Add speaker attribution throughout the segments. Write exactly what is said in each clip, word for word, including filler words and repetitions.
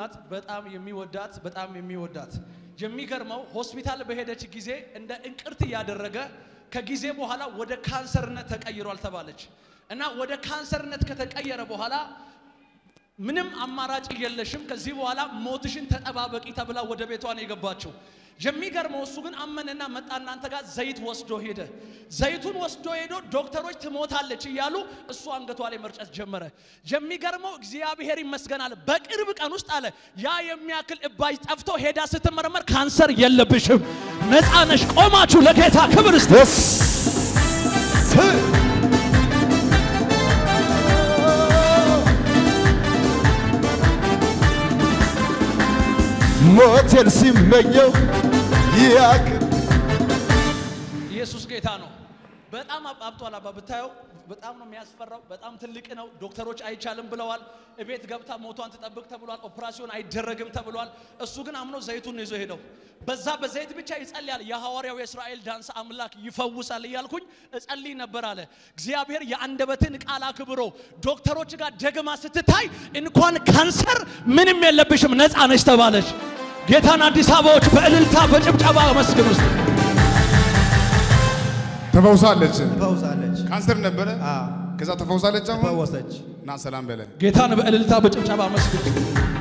Speaker 1: ናት በጣም የሚወዳት በጣም የሚወዳት የሚገርመው ሆስፒታል በሄደች ጊዜ እንደ እንቅርት ያደረገ ከጊዜ በኋላ ወደ ካንሰርነት ተቀይሯል ተባለች እና ወደ ካንሰርነት ከተቀየረ በኋላ ምንም አማራጭ የለሽም ከዚህ በኋላ ሞትሽን ተጠባበቂ ተብላ ወደ ቤቷ ነው የገባችው የሚገርመው እሱ ግን አመነና መጣና አንተ ጋር ዘይት ወስዶ ሄደ ዘይቱን ወስዶ ሄዶ ዶክተሮች ትሞታለች ይያሉ እሱ አንገቷ ላይ መርጨት ጀመረ የሚገርመው እግዚአብሔር ይመስገናል በቅርብ ቀን ውስጥ አለ ያ የሚያክል እባይ ጠፍቶ ሄዳ ስትመረመር ካንሰር የለብሽም ነፃ ነሽ ቆማችሁ ለጌታ ክብር እስቲ
Speaker 2: ሞቴን ሲመኘው ያክ
Speaker 1: ኢየሱስ ጌታ ነው በጣም አብጧል አባ ብታየው በጣም ነው የሚያስፈራው በጣም ትልቅ ነው ዶክተሮች አይቻልም ብለዋል እቤት ገብታ ሞቷን ተጠብቅ ተብሏል ኦፕራሲዮን አይደረግም ተብሏል እሱ ግን አምኖ ዘይቱን ይዞ ሄደው በዛ በዘይት ብቻ ይጸልያል የሐዋርያው የእስራኤል ዳንስ አምላክ ይፈውሳል ይያልኩኝ እጸልይ ነበር አለ እግዚአብሔር የአንደበትን ቃል አክብሮ ዶክተሮች ጋር ደግማ ስትታይ እንኳን ካንሰር ምንም የለብሽም ነፃ ነሽ ተባለች ጌታን አዲስ አበባዎች በእልልታ በጭብጨባ መስገን ውስጥ
Speaker 2: ተፈውሳለች
Speaker 3: ተፈውሳለች
Speaker 2: ካንሰር ነበረ
Speaker 3: አዎ
Speaker 2: ከዛ ተፈውሳለች አሁን
Speaker 3: ተፈወሰች
Speaker 2: እና ሰላም በለ
Speaker 1: ጌታን በእልልታ በጭብጨባ መስገን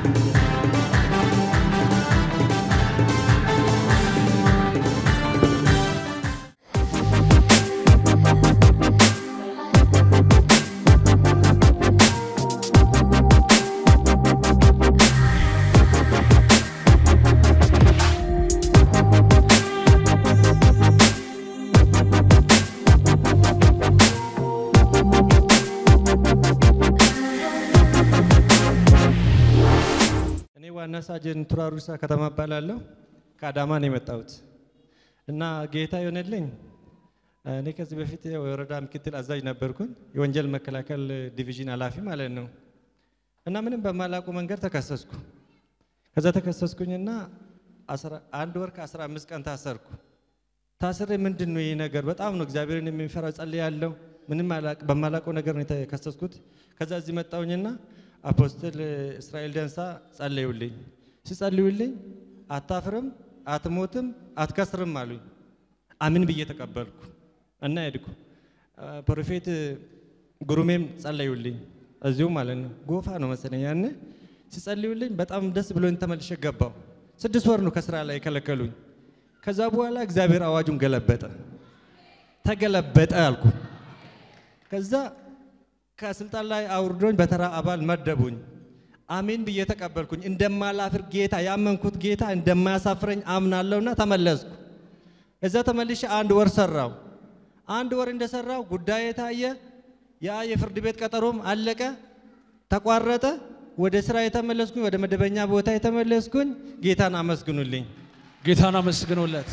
Speaker 4: ሳጀን ቱራሩሳ ከተማ ባላለው ከአዳማ ነው የመጣሁት እና ጌታ ይሆነልኝ እኔ ከዚህ በፊት የወረዳ ምክትል አዛዥ ነበርኩኝ የወንጀል መከላከል ዲቪዥን ኃላፊ ማለት ነው እና ምንም በማላቁ መንገድ ተከሰስኩ ከዛ ተከሰስኩኝና አንድ ወር ከ15 ቀን ታሰርኩ ታስሬ ምንድነው ይሄ ነገር በጣም ነው እግዚአብሔርን የሚፈራው ጸልያለሁ ምንም ማላቅ በማላቁ ነገር ነው የተከሰስኩት ከዛ እዚህ መጣውኝና አፖስቶል እስራኤል ዳንሳ ጸልዩልኝ ሲጸልዩልኝ አታፍርም አትሞትም አትከስርም አሉኝ አሜን ብዬ ተቀበልኩ እና ሄድኩ ፕሮፌት ጉሩሜም ጸልዩልኝ እዚሁ ማለት ነው ጎፋ ነው መሰለኝ ያኔ ሲጸልዩልኝ በጣም ደስ ብሎኝ ተመልሼ ገባው ስድስት ወር ነው ከስራ ላይ ከለከሉኝ ከዛ በኋላ እግዚአብሔር አዋጁን ገለበጠ ተገለበጠ አልኩ ከዛ ከስልጣን ላይ አውርዶኝ በተራ አባል መደቡኝ አሜን ብዬ ተቀበልኩኝ እንደማላፍር ጌታ ያመንኩት ጌታ እንደማያሳፍረኝ አምናለሁና ተመለስኩ እዛ ተመልሼ አንድ ወር ሰራው አንድ ወር እንደሰራው ጉዳይ ታየ ያ የፍርድ ቤት ቀጠሮም አለቀ ተቋረጠ ወደ ስራ የተመለስኩኝ ወደ መደበኛ ቦታ የተመለስኩኝ ጌታን አመስግኑልኝ
Speaker 1: ጌታን አመስግኑለት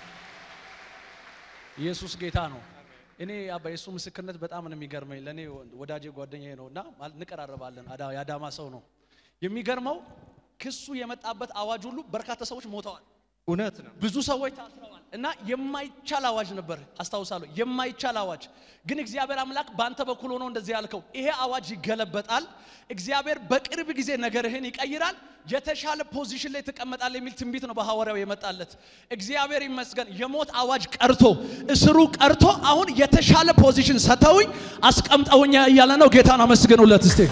Speaker 1: ኢየሱስ ጌታ ነው እኔ አባ የሱ ምስክርነት በጣም ነው የሚገርመኝ ለኔ ወዳጄ ጓደኛዬ ነውና እንቀራረባለን ያዳማ ሰው ነው የሚገርመው ክሱ የመጣበት አዋጅ ሁሉ በርካታ ሰዎች ሞተዋል
Speaker 4: እውነት ነው
Speaker 1: ብዙ ሰዎች ታስረዋል እና የማይቻል አዋጅ ነበር አስተዋውሳለሁ የማይቻል አዋጅ ግን እግዚአብሔር አምላክ ባንተ በኩል ሆኖ እንደዚህ ያልከው ይሄ አዋጅ ይገለበጣል እግዚአብሔር በቅርብ ጊዜ ነገርህን ይቀይራል የተሻለ ፖዚሽን ላይ ተቀመጣለህ የሚል ትንቢት ነው በሐዋርያው የመጣለት እግዚአብሔር ይመስገን የሞት አዋጅ ቀርቶ እስሩ ቀርቶ አሁን የተሻለ ፖዚሽን ሰተውኝ አስቀምጠውኝ ያለ ነው ጌታን አመስግኑለት እስቲ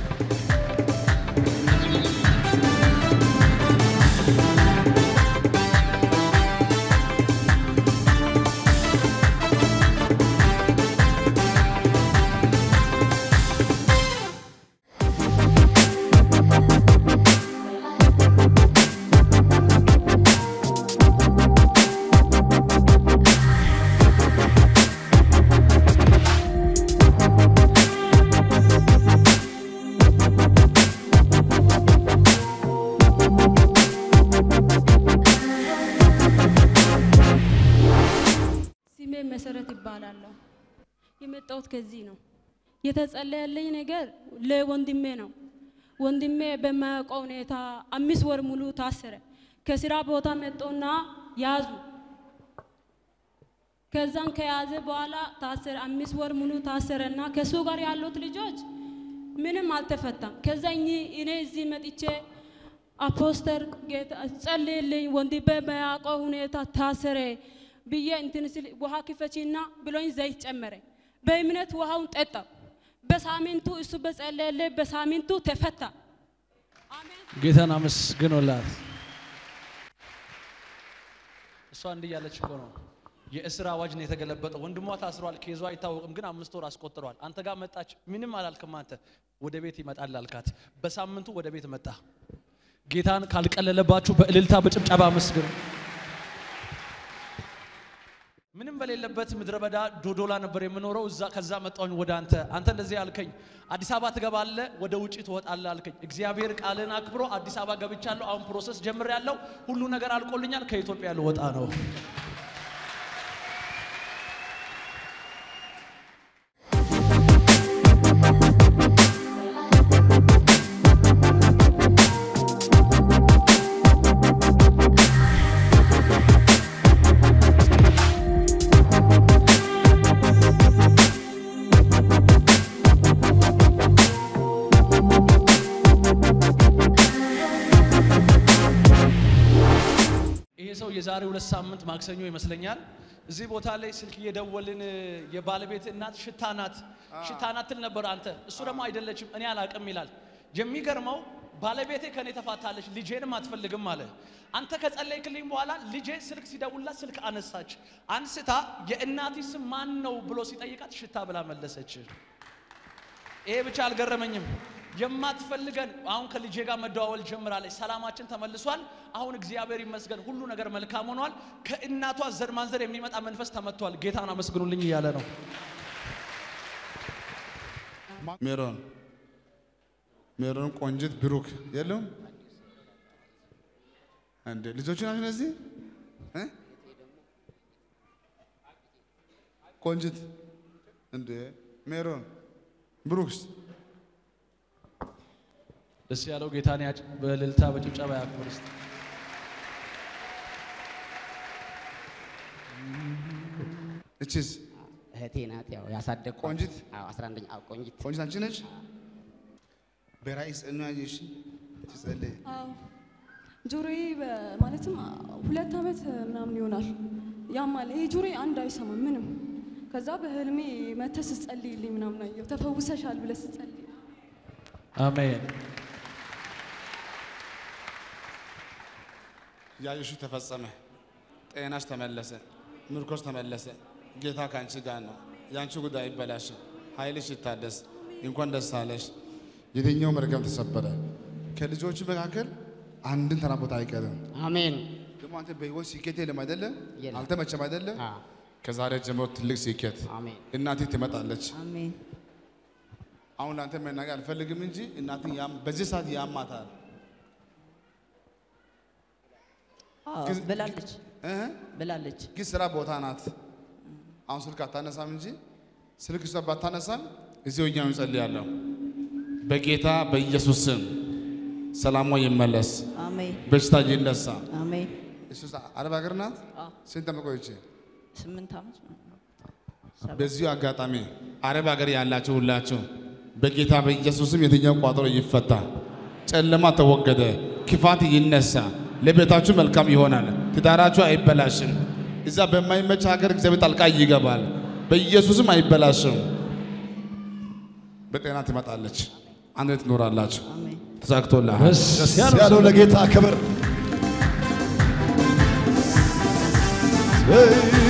Speaker 5: የመጣሁት ከዚህ ነው የተጸለየልኝ ነገር ለወንድሜ ነው ወንድሜ በማያውቀው ሁኔታ አምስት ወር ሙሉ ታሰረ ከስራ ቦታ መጣውና ያዙ ከዛን ከያዘ በኋላ ታሰረ አምስት ወር ሙሉ ታሰረና ከሱ ጋር ያሉት ልጆች ምንም አልተፈታም ከዛኝ እኔ እዚህ መጥቼ አፖስተር ጌታ ጸልይልኝ ወንድሜ በያውቀው ሁኔታ ታሰረ ብዬ እንትን ሲል ውሃ ክፈቺና ብሎኝ ዘይት ጨመረ። በእምነት ውሃውን ጠጣው። በሳምንቱ እሱ በጸለየልኝ በሳምንቱ ተፈታ። አሜን።
Speaker 1: ጌታን አመስግኑላት። እሷ እንዲህ ያለች እኮ ነው የእስር አዋጅ ነው የተገለበጠው። ወንድሟ ታስሯል፣ ኬዟ አይታወቅም፣ ግን አምስት ወር አስቆጥሯል። አንተ ጋር መጣች፣ ምንም አላልክም። አንተ ወደ ቤት ይመጣል አልካት። በሳምንቱ ወደ ቤት መጣ። ጌታን ካልቀለለባችሁ በእልልታ በጭብጨባ አመስግኑ። ምንም በሌለበት ምድረ በዳ ዶዶላ ነበር የምኖረው። እዛ ከዛ መጣሁኝ ወደ አንተ። አንተ እንደዚህ አልከኝ፣ አዲስ አበባ ትገባለህ፣ ወደ ውጪ ትወጣለህ አልከኝ። እግዚአብሔር ቃልን አክብሮ አዲስ አበባ ገብቻለሁ። አሁን ፕሮሰስ ጀምሬያለሁ። ሁሉ ነገር አልቆልኛል። ከኢትዮጵያ ልወጣ ነው። የዛሬ ሁለት ሳምንት ማክሰኞ ይመስለኛል እዚህ ቦታ ላይ ስልክ እየደወልን የባለቤት እናት ሽታናት ሽታናት ነበር። አንተ እሱ ደግሞ አይደለችም እኔ አላቅም ይላል። የሚገርመው ባለቤቴ ከኔ ተፋታለች ልጄንም አትፈልግም አለ። አንተ ከጸለይክልኝ በኋላ ልጄ ስልክ ሲደውልላት ስልክ አነሳች። አንስታ የእናቲ ስም ማን ነው ብሎ ሲጠይቃት ሽታ ብላ መለሰች። ይሄ ብቻ አልገረመኝም። የማትፈልገን አሁን ከልጄ ጋር መደዋወል ጀምራለች። ሰላማችን ተመልሷል። አሁን እግዚአብሔር ይመስገን ሁሉ ነገር መልካም ሆኗል። ከእናቷ ዘር ማንዘር የሚመጣ መንፈስ ተመቷል። ጌታን አመስግኑልኝ እያለ ነው።
Speaker 2: ሜሮን ሜሮን ቆንጅት ብሩክ የለም እንዴ ልጆቹ ናቸው እነዚህ እ ቆንጅት እንዴ ሜሮን ብሩክስ
Speaker 1: ደስ ያለው ጌታን ያጭ በእልልታ በጭብጨባ ያክብር። እስቲ
Speaker 2: እቺስ
Speaker 3: እህቴ ናት። ያው ያሳደግኩ
Speaker 2: ቆንጅት
Speaker 3: አዎ አስራ አንደኛ አዎ ቆንጅት
Speaker 2: ቆንጅት አንቺ ነሽ? በራይስ እናይሽ ትጸልይ?
Speaker 6: አዎ ጆሮዬ ማለትም ሁለት አመት ምናምን ይሆናል ያማል። ይሄ ጆሮዬ አንድ አይሰማም ምንም። ከዛ በህልሜ መተስ ጸልይልኝ ምናምን አየሁ። ተፈውሰሻል ብለህ ጸልይ።
Speaker 1: አሜን።
Speaker 2: ያዩሽ ተፈጸመ። ጤናሽ ተመለሰ። ምርኮስ ተመለሰ። ጌታ ካንቺ ጋር ነው። ያንቺ ጉዳይ ይበላሽ፣ ኃይልሽ ይታደስ። እንኳን ደስ አለሽ። የትኛው መርገም ተሰበረ። ከልጆች መካከል አንድን ተራ ቦታ አይቀርም።
Speaker 3: አሜን።
Speaker 2: ደግሞ አንተ በህይወት ስኬት የለም አይደለ?
Speaker 3: የለም።
Speaker 2: አልተመቸም አይደለ?
Speaker 3: አዎ
Speaker 2: ከዛሬ ጀምሮ ትልቅ ስኬት
Speaker 3: አሜን።
Speaker 2: እናቴ ትመጣለች።
Speaker 3: አሜን።
Speaker 2: አሁን ላንተ መናገር አልፈልግም እንጂ እናትን ያም በዚህ ሰዓት ያማታል።
Speaker 3: አዎ ብላለች
Speaker 2: እ
Speaker 3: ብላለች።
Speaker 2: ግን ስራ ቦታ ናት። አሁን ስልክ አታነሳም እንጂ ስልክ እሷ ባታነሳም እዚሁ እኛው እንጸልያለሁ። በጌታ በኢየሱስ ስም ሰላሟ ይመለስ።
Speaker 3: አሜን።
Speaker 2: በሽታ ይነሳ።
Speaker 3: አሜን።
Speaker 2: እሱ አረብ ሀገር ናት። ስንት ዓመት ቆየች?
Speaker 3: ስምንት ዓመት ነው።
Speaker 2: በዚሁ አጋጣሚ አረብ ሀገር ያላችሁ ሁላችሁ በጌታ በኢየሱስ ስም የትኛው ቋጠሮ ይፈታ፣ ጨለማ ተወገደ፣ ክፋት ይነሳ፣ ለቤታችሁ መልካም ይሆናል፣ ትዳራችሁ አይበላሽም። እዛ በማይመች ሀገር እግዚአብሔር ጣልቃ ይገባል። በኢየሱስም አይበላሽም። በጤና ትመጣለች። አንድ ትኖራላችሁ።
Speaker 3: አሜን።
Speaker 2: ተሳክቶልሃል።
Speaker 1: ደስ
Speaker 7: ያለው ለጌታ ክብር